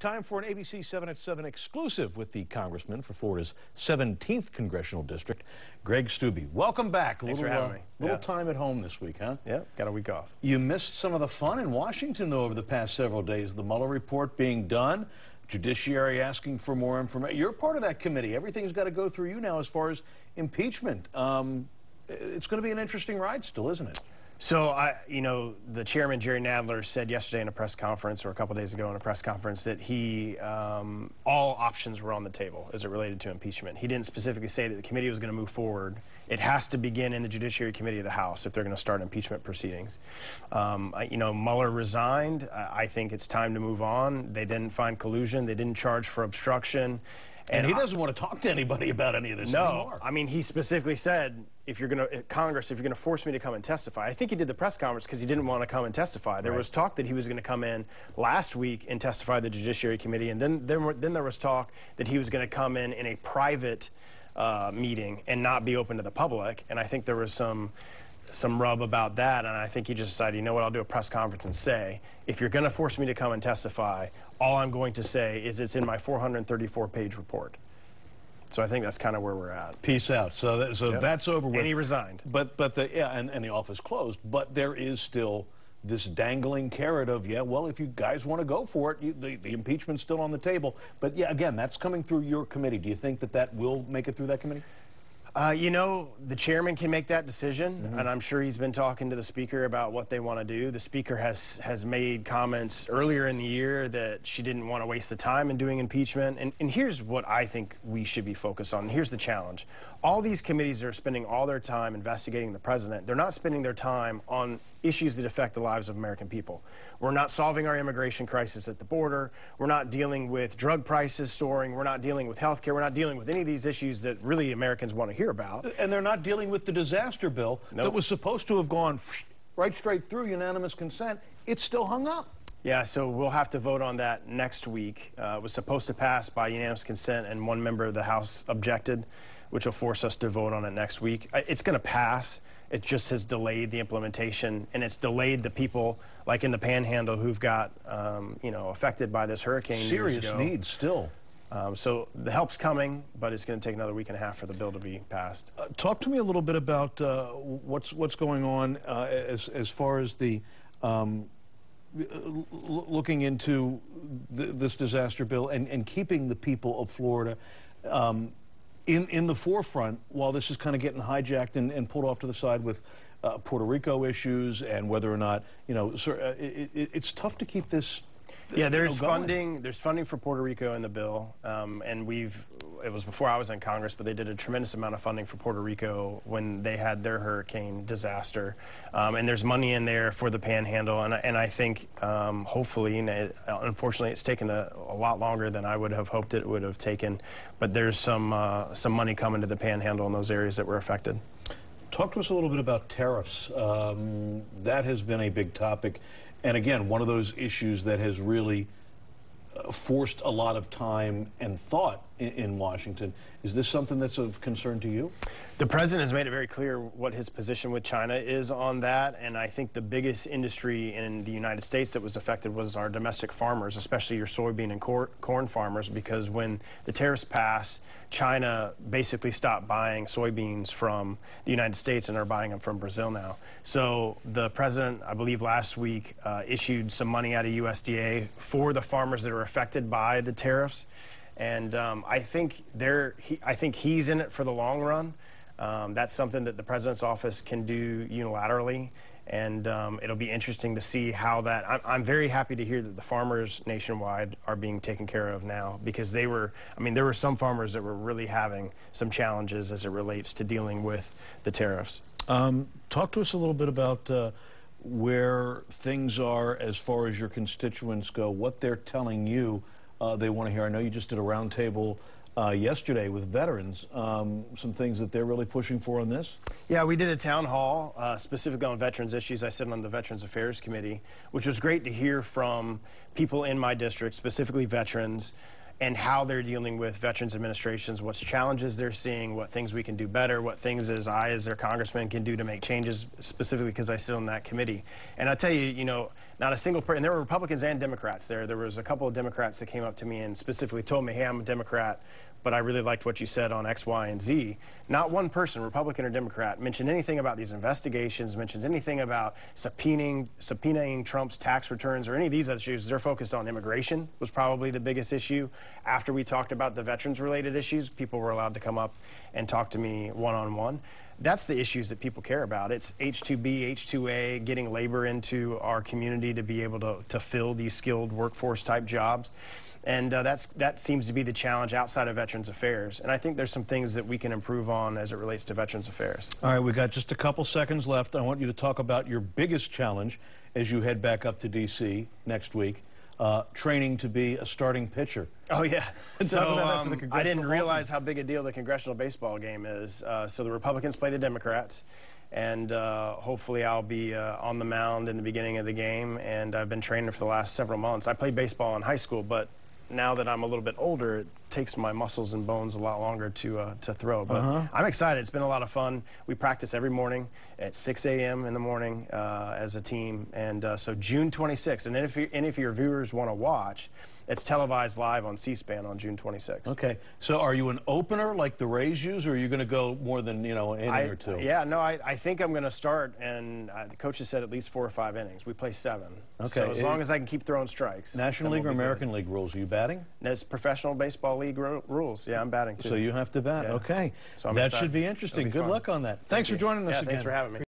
Time for an ABC 7 at 7 exclusive with the congressman for Florida's 17th congressional district, Greg Steube. Welcome back. Thanks for having me. Little time at home this week, huh? Yeah, got a week off. You missed some of the fun in Washington, though, over the past several days. The Mueller report being done, Judiciary asking for more information. You're part of that committee. Everything's got to go through you now as far as impeachment. It's going to be an interesting ride still, isn't it? So, the chairman, Jerry Nadler, said yesterday in a press conference, or a couple days ago in a press conference, that all options were on the table as it related to impeachment. He didn't specifically say that the committee was going to move forward. It has to begin in the Judiciary Committee of the House if they're going to start impeachment proceedings. Mueller resigned. I think it's time to move on. They didn't find collusion. They didn't charge for obstruction. And he doesn't want to talk to anybody about any of this anymore. I mean, he specifically said, Congress, if you're going to force me to come and testify. I think he did the press conference because he didn't want to come and testify. There was talk that he was going to come in last week and testify at the Judiciary Committee, and then there was talk that he was going to come in a private meeting and not be open to the public. And I think there was some rub about that, and I think he just decided, you know what, I'll do a press conference and say, if you're going to force me to come and testify, all I'm going to say is it's in my 434-page report. So I think that's kind of where we're at. Peace out. So that's over with. And he resigned. And the office closed. But there is still this dangling carrot of, well, if you guys want to go for it, the impeachment's still on the table. But yeah, again, that's coming through your committee. Do you think that will make it through that committee? The chairman can make that decision, and I'm sure he's been talking to the speaker about what they want to do. The speaker has made comments earlier in the year that she didn't want to waste the time in doing impeachment. And here's what I think we should be focused on. Here's the challenge. All these committees are spending all their time investigating the president. They're not spending their time on issues that affect the lives of American people. We're not solving our immigration crisis at the border. We're not dealing with drug prices soaring. We're not dealing with health care. We're not dealing with any of these issues that really Americans want to hear about. And they're not dealing with the disaster bill that was supposed to have gone right straight through unanimous consent. It's still hung up. Yeah, so we'll have to vote on that next week. It was supposed to pass by unanimous consent, and one member of the House objected, which will force us to vote on it next week. It's going to pass. It just has delayed the implementation, and it's delayed the people like in the Panhandle who've got, affected by this hurricane. Serious needs still. So the help's coming, but it's going to take another week and a half for the bill to be passed. Talk to me a little bit about what's going on as far as the looking into this disaster bill and keeping the people of Florida in the forefront while this is kind of getting hijacked and pulled off to the side with Puerto Rico issues and whether or not, it's tough to keep this. Yeah, there's funding. There's funding for Puerto Rico in the bill, and it was before I was in Congress, but they did a tremendous amount of funding for Puerto Rico when they had their hurricane disaster, and there's money in there for the Panhandle, and I think hopefully, unfortunately, it's taken a lot longer than I would have hoped it would have taken, but there's some money coming to the Panhandle in those areas that were affected. Talk to us a little bit about tariffs. That has been a big topic. And again, one of those issues that has really forced a lot of time and thought in Washington. Is this something that's of concern to you? The president has made it very clear what his position with China is on that, and I think the biggest industry in the United States that was affected was our domestic farmers, especially your soybean and corn farmers, because when the tariffs passed, China basically stopped buying soybeans from the United States and are buying them from Brazil now. So the president, I believe last week, issued some money out of USDA for the farmers that are affected by the tariffs. And I think he's in it for the long run. That's something that the president's office can do unilaterally. And it'll be interesting to see how that. I'm very happy to hear that the farmers nationwide are being taken care of now, because there were some farmers that were really having some challenges as it relates to dealing with the tariffs. Talk to us a little bit about where things are as far as your constituents go, what they're telling you they want to hear. I know you just did a roundtable yesterday with veterans, some things that they're really pushing for on this? Yeah, we did a town hall specifically on veterans issues. I sit on the Veterans Affairs Committee, which was great to hear from people in my district, specifically veterans, and how they're dealing with veterans administrations, what challenges they're seeing, what things we can do better, what things as their congressman can do to make changes, specifically because I sit on that committee. And I tell you, Not a single person. And there were Republicans and Democrats there. There was a couple of Democrats that came up to me and specifically told me, hey, I'm a Democrat, but I really liked what you said on X, Y, and Z. Not one person, Republican or Democrat, mentioned anything about these investigations, mentioned anything about subpoenaing Trump's tax returns or any of these other issues. They're focused on immigration, was probably the biggest issue. After we talked about the veterans-related issues, people were allowed to come up and talk to me one-on-one. That's the issues that people care about. It's H-2B, H-2A, getting labor into our community to be able to fill these skilled workforce type jobs. And that seems to be the challenge outside of Veterans Affairs. And I think there's some things that we can improve on as it relates to Veterans Affairs. All right, we've got just a couple seconds left. I want you to talk about your biggest challenge as you head back up to D.C. next week, training to be a starting pitcher. Oh, yeah. So I didn't realize how big a deal the congressional baseball game is. So the Republicans play the Democrats. And hopefully I'll be on the mound in the beginning of the game. And I've been training for the last several months. I played baseball in high school, but now that I'm a little bit older, it takes my muscles and bones a lot longer to throw. But I'm excited. It's been a lot of fun. We practice every morning at 6 a.m. in the morning as a team. And so June 26th. And then if any of your viewers want to watch, it's televised live on C-SPAN on June 26th. Okay. So are you an opener like the Rays use, or are you going to go more than, you know, an inning or two? Yeah, no, I think I'm going to start, and the coaches said at least 4 or 5 innings. We play 7. Okay. So as long as I can keep throwing strikes. National League or American League rules? Are you batting? It's professional baseball league rules. Yeah, I'm batting too. So you have to bat. Yeah. Okay. So I'm that excited. should be interesting. It'll be Good fun. luck on that. Thanks for joining us again. Thanks for having me.